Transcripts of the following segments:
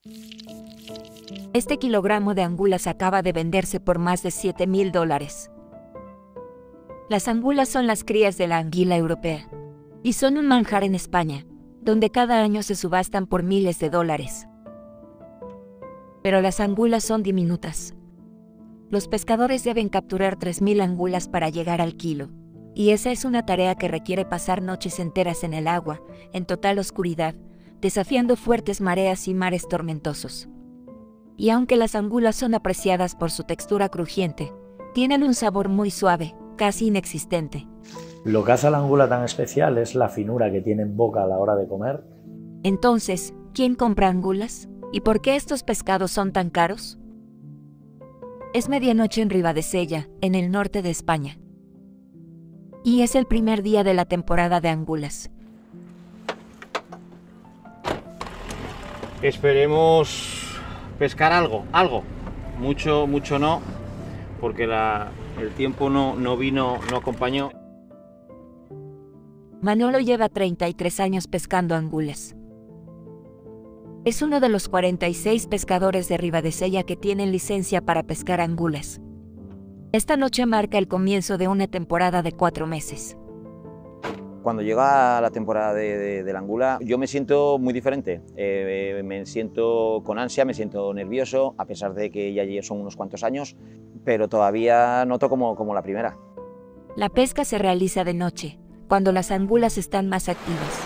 Este kilogramo de angulas acaba de venderse por más de $7.000. Las angulas son las crías de la anguila europea y son un manjar en España, donde cada año se subastan por miles de dólares. Pero las angulas son diminutas. Los pescadores deben capturar 3.000 angulas para llegar al kilo, y esa es una tarea que requiere pasar noches enteras en el agua, en total oscuridad, desafiando fuertes mareas y mares tormentosos. Y aunque las angulas son apreciadas por su textura crujiente, tienen un sabor muy suave, casi inexistente. Lo que hace a la angula tan especial es la finura que tiene en boca a la hora de comer. Entonces, ¿quién compra angulas? ¿Y por qué estos pescados son tan caros? Es medianoche en Ribadesella, en el norte de España. Y es el primer día de la temporada de angulas. Esperemos pescar algo. Mucho no, porque el tiempo no acompañó. Manolo lleva 33 años pescando angulas. Es uno de los 46 pescadores de Ribadesella que tienen licencia para pescar angulas. Esta noche marca el comienzo de una temporada de 4 meses. Cuando llega la temporada de la angula, yo me siento muy diferente. Me siento con ansia, me siento nervioso, a pesar de que ya son unos cuantos años, pero todavía noto como la primera. La pesca se realiza de noche, cuando las angulas están más activas.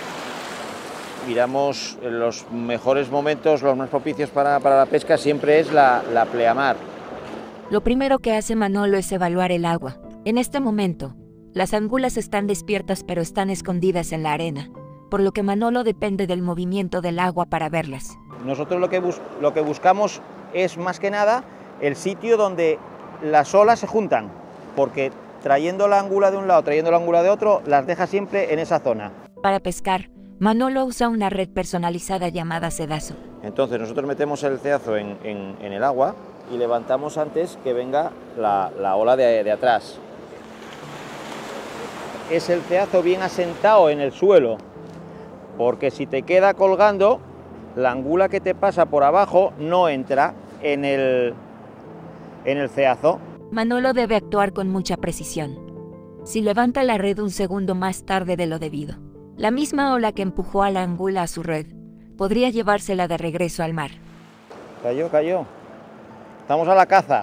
Miramos los mejores momentos, los más propicios para la pesca, siempre es la pleamar. Lo primero que hace Manolo es evaluar el agua. En este momento, las angulas están despiertas pero están escondidas en la arena, por lo que Manolo depende del movimiento del agua para verlas. Nosotros lo que buscamos es más que nada el sitio donde las olas se juntan, porque trayendo la angula de un lado, trayendo la angula de otro, las deja siempre en esa zona. Para pescar, Manolo usa una red personalizada llamada sedazo. Entonces nosotros metemos el cedazo en el agua y levantamos antes que venga la ola de atrás. Es el cedazo bien asentado en el suelo, porque si te queda colgando, la angula que te pasa por abajo no entra en el cedazo. Manolo debe actuar con mucha precisión. Si levanta la red un segundo más tarde de lo debido, la misma ola que empujó a la angula a su red podría llevársela de regreso al mar. Cayó. Estamos a la caza.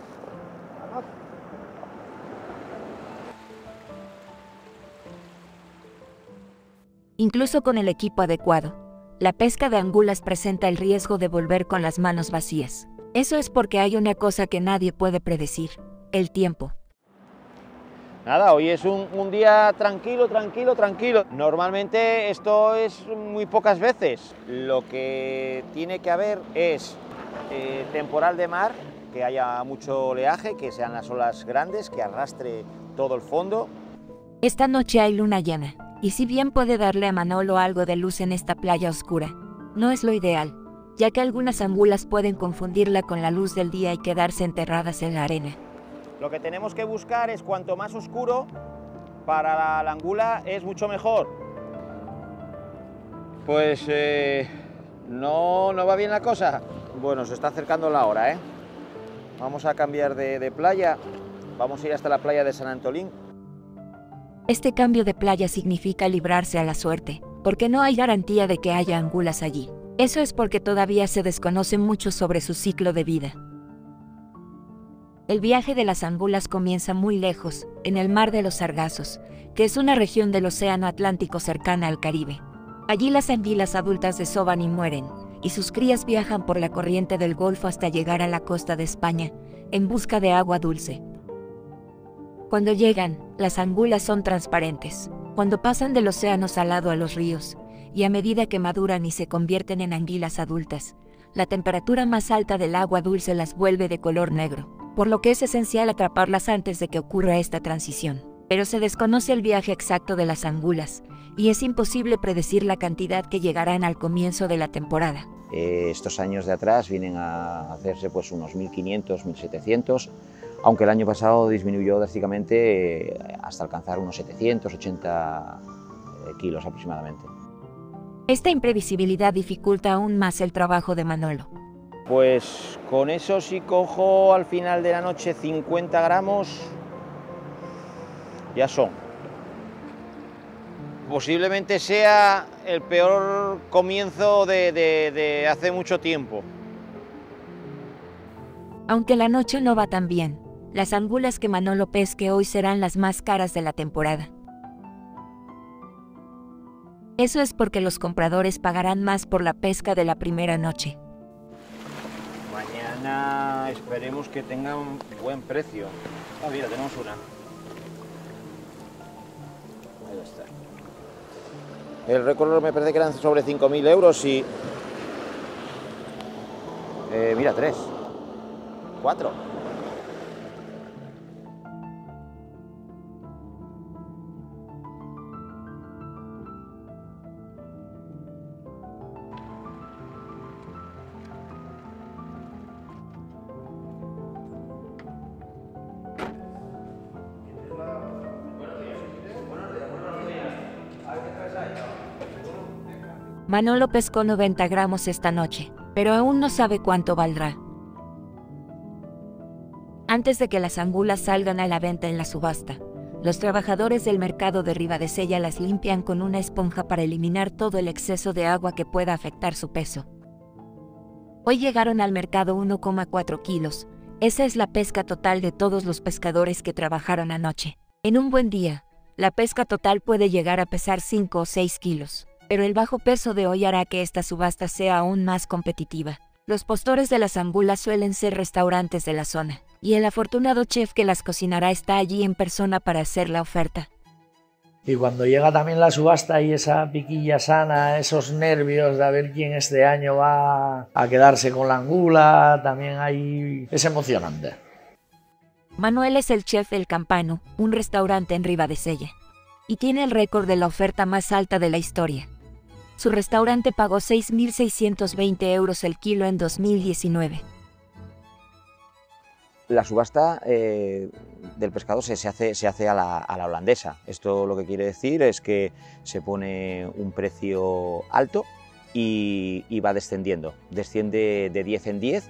Incluso con el equipo adecuado, la pesca de angulas presenta el riesgo de volver con las manos vacías. Eso es porque hay una cosa que nadie puede predecir: el tiempo. Nada, hoy es un día tranquilo. Normalmente esto es muy pocas veces. Lo que tiene que haber es temporal de mar, que haya mucho oleaje, que sean las olas grandes, que arrastre todo el fondo. Esta noche hay luna llena, y si bien puede darle a Manolo algo de luz en esta playa oscura, no es lo ideal, ya que algunas angulas pueden confundirla con la luz del día y quedarse enterradas en la arena. Lo que tenemos que buscar es cuanto más oscuro, para la angula es mucho mejor. Pues no va bien la cosa. Bueno, se está acercando la hora, ¿eh? Vamos a cambiar de playa, vamos a ir hasta la playa de San Antolín. Este cambio de playa significa librarse a la suerte, porque no hay garantía de que haya angulas allí. Eso es porque todavía se desconoce mucho sobre su ciclo de vida. El viaje de las angulas comienza muy lejos, en el Mar de los Sargazos, que es una región del Océano Atlántico cercana al Caribe. Allí las anguilas adultas desovan y mueren, y sus crías viajan por la corriente del Golfo hasta llegar a la costa de España, en busca de agua dulce. Cuando llegan, las angulas son transparentes. Cuando pasan del océano salado a los ríos, y a medida que maduran y se convierten en anguilas adultas, la temperatura más alta del agua dulce las vuelve de color negro, por lo que es esencial atraparlas antes de que ocurra esta transición. Pero se desconoce el viaje exacto de las angulas, y es imposible predecir la cantidad que llegarán al comienzo de la temporada. Estos años de atrás vienen a hacerse pues unos 1.500, 1.700, aunque el año pasado disminuyó drásticamente hasta alcanzar unos 780 kilos aproximadamente. Esta imprevisibilidad dificulta aún más el trabajo de Manolo. Pues con eso, si cojo al final de la noche 50 gramos, ya son. Posiblemente sea el peor comienzo de hace mucho tiempo. Aunque la noche no va tan bien, las angulas que Manolo pesque hoy serán las más caras de la temporada. Eso es porque los compradores pagarán más por la pesca de la primera noche. Mañana esperemos que tengan buen precio. Ah, mira, tenemos una. Ahí está. El récord me parece que eran sobre 5.000 euros y... mira, 3. 4. Manolo pescó 90 gramos esta noche, pero aún no sabe cuánto valdrá. Antes de que las angulas salgan a la venta en la subasta, los trabajadores del mercado de Ribadesella las limpian con una esponja para eliminar todo el exceso de agua que pueda afectar su peso. Hoy llegaron al mercado 1,4 kilos. Esa es la pesca total de todos los pescadores que trabajaron anoche. En un buen día, la pesca total puede llegar a pesar 5 o 6 kilos. Pero el bajo peso de hoy hará que esta subasta sea aún más competitiva. Los postores de las angulas suelen ser restaurantes de la zona, y el afortunado chef que las cocinará está allí en persona para hacer la oferta. Y cuando llega también la subasta y esa piquilla sana, esos nervios de a ver quién este año va a quedarse con la angula, también es emocionante. Manuel es el chef del Campano, un restaurante en Ribadesella, y tiene el récord de la oferta más alta de la historia. Su restaurante pagó 6.620 euros el kilo en 2019. La subasta del pescado se hace a la holandesa. Esto lo que quiere decir es que se pone un precio alto y va descendiendo. Desciende de 10 en 10.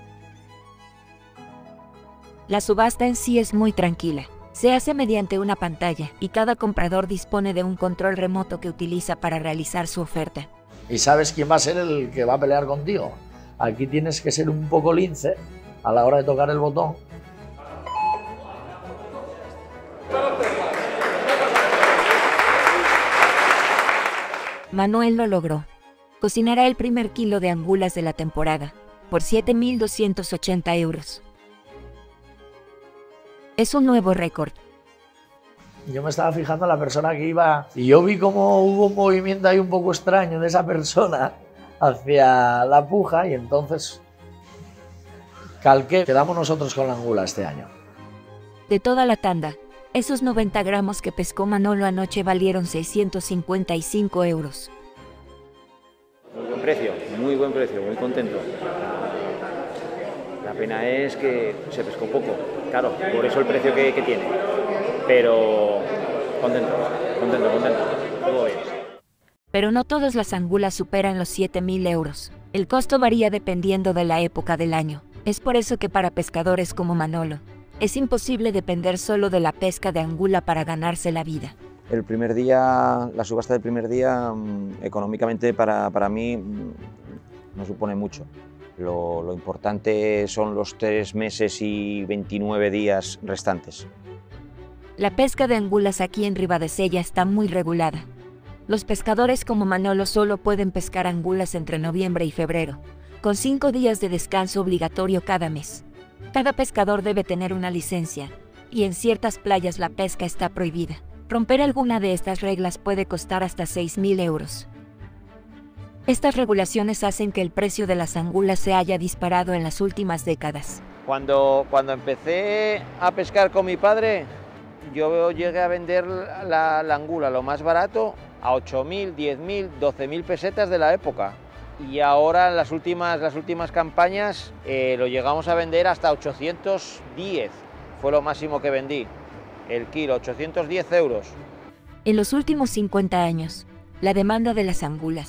La subasta en sí es muy tranquila. Se hace mediante una pantalla y cada comprador dispone de un control remoto que utiliza para realizar su oferta. ¿Y sabes quién va a ser el que va a pelear contigo? Aquí tienes que ser un poco lince a la hora de tocar el botón. Manuel lo logró. Cocinará el primer kilo de angulas de la temporada, por 7.280 euros. Es un nuevo récord. Yo me estaba fijando en la persona que iba y yo vi como hubo un movimiento ahí un poco extraño de esa persona hacia la puja y entonces calqué. Quedamos nosotros con la angula este año. De toda la tanda, esos 90 gramos que pescó Manolo anoche valieron 655 euros. Muy buen precio, muy contento. La pena es que se pescó poco, claro, por eso el precio que tiene. Pero contento. Todo bien. Pero no todas las angulas superan los 7.000 euros. El costo varía dependiendo de la época del año. Es por eso que para pescadores como Manolo, es imposible depender solo de la pesca de angula para ganarse la vida. El primer día, la subasta del primer día, económicamente para mí no supone mucho. Lo importante son los 3 meses y 29 días restantes. La pesca de angulas aquí en Ribadesella está muy regulada. Los pescadores como Manolo solo pueden pescar angulas entre noviembre y febrero, con 5 días de descanso obligatorio cada mes. Cada pescador debe tener una licencia, y en ciertas playas la pesca está prohibida. Romper alguna de estas reglas puede costar hasta 6.000 euros. Estas regulaciones hacen que el precio de las angulas se haya disparado en las últimas décadas. Cuando empecé a pescar con mi padre, yo llegué a vender la angula lo más barato a 8.000, 10.000, 12.000 pesetas de la época. Y ahora en las últimas campañas lo llegamos a vender hasta 810, fue lo máximo que vendí. El kilo, 810 euros. En los últimos 50 años, la demanda de las angulas,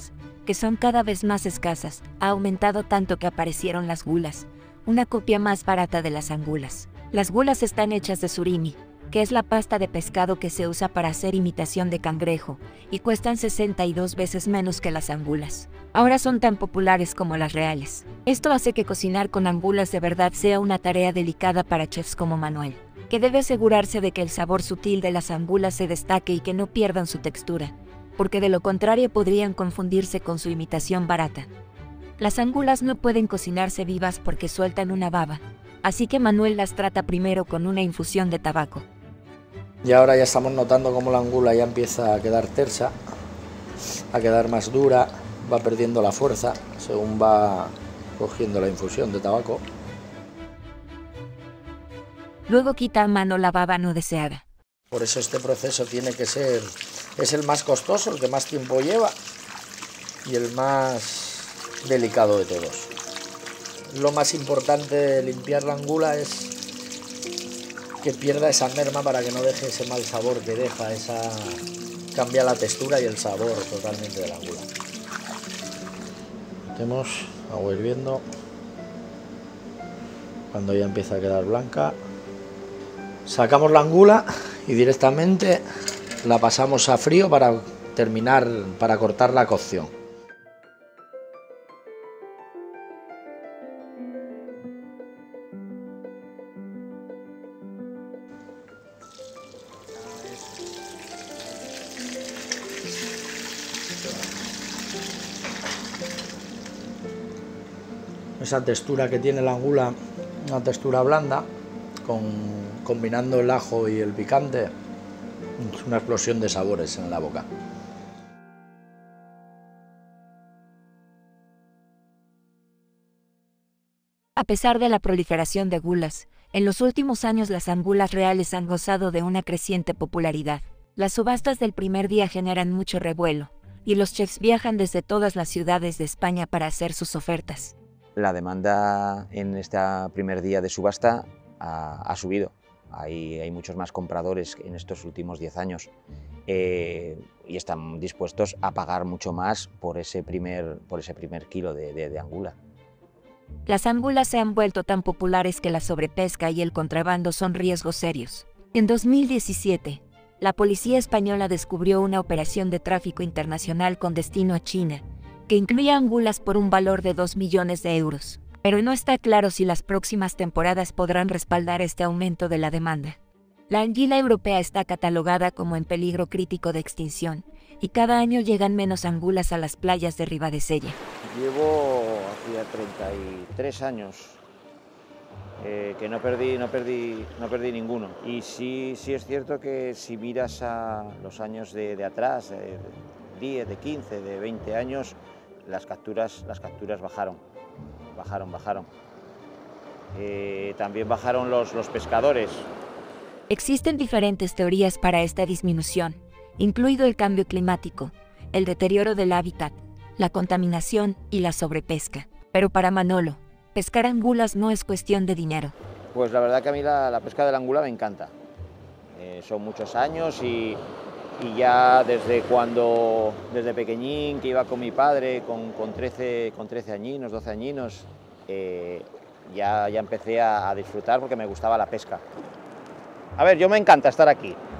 que son cada vez más escasas, ha aumentado tanto que aparecieron las gulas, una copia más barata de las angulas. Las gulas están hechas de surimi, que es la pasta de pescado que se usa para hacer imitación de cangrejo, y cuestan 62 veces menos que las angulas. Ahora son tan populares como las reales. Esto hace que cocinar con angulas de verdad sea una tarea delicada para chefs como Manuel, que debe asegurarse de que el sabor sutil de las angulas se destaque y que no pierdan su textura, porque de lo contrario podrían confundirse con su imitación barata. Las angulas no pueden cocinarse vivas porque sueltan una baba, así que Manuel las trata primero con una infusión de tabaco. Y ahora ya estamos notando cómo la angula ya empieza a quedar tersa, a quedar más dura, va perdiendo la fuerza según va cogiendo la infusión de tabaco. Luego quita a mano la baba no deseada. Por eso este proceso tiene que ser, es el más costoso, el que más tiempo lleva y el más delicado de todos. Lo más importante de limpiar la angula es que pierda esa merma para que no deje ese mal sabor que deja, cambia la textura y el sabor totalmente de la angula. Metemos agua hirviendo, cuando ya empieza a quedar blanca, sacamos la angula y directamente la pasamos a frío para cortar la cocción. Esa textura que tiene la angula, una textura blanda, combinando el ajo y el picante, es una explosión de sabores en la boca. A pesar de la proliferación de gulas, en los últimos años las angulas reales han gozado de una creciente popularidad. Las subastas del primer día generan mucho revuelo, y los chefs viajan desde todas las ciudades de España para hacer sus ofertas. La demanda en este primer día de subasta ha subido. Hay muchos más compradores en estos últimos 10 años y están dispuestos a pagar mucho más por ese primer kilo de angula. Las angulas se han vuelto tan populares que la sobrepesca y el contrabando son riesgos serios. En 2017, la policía española descubrió una operación de tráfico internacional con destino a China, que incluía angulas por un valor de 2 millones de euros. Pero no está claro si las próximas temporadas podrán respaldar este aumento de la demanda. La anguila europea está catalogada como en peligro crítico de extinción, y cada año llegan menos angulas a las playas de Ribadesella. Llevo hacía 33 años que no perdí ninguno. Y sí es cierto que si miras a los años de atrás, 10, de 15, de 20 años, las capturas bajaron. También bajaron los pescadores. Existen diferentes teorías para esta disminución, incluido el cambio climático, el deterioro del hábitat, la contaminación y la sobrepesca. Pero para Manolo, pescar angulas no es cuestión de dinero. Pues la verdad que a mí la pesca de la angula me encanta. Son muchos años y ya desde pequeñín, que iba con mi padre, con 13 añinos, 12 añinos, ya empecé a disfrutar porque me gustaba la pesca. A ver, yo me encanta estar aquí,